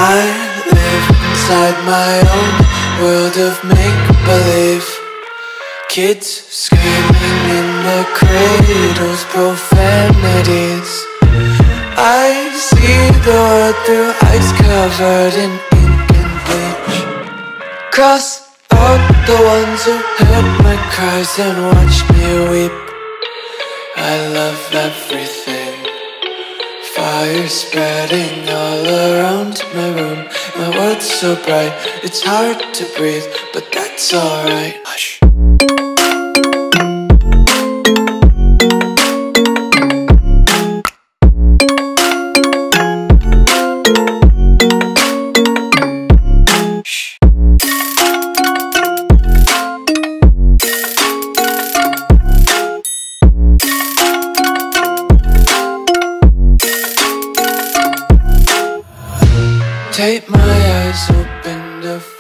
I live inside my own world of make-believe. Kids screaming in their cradles, profanities. I see the world through ice covered in ink and bleach. Cross out the ones who heard my cries and watched me weep. I love everything. Fire spreading all around my room. My world's so bright, it's hard to breathe, but that's alright. Hush. Take my eyes open to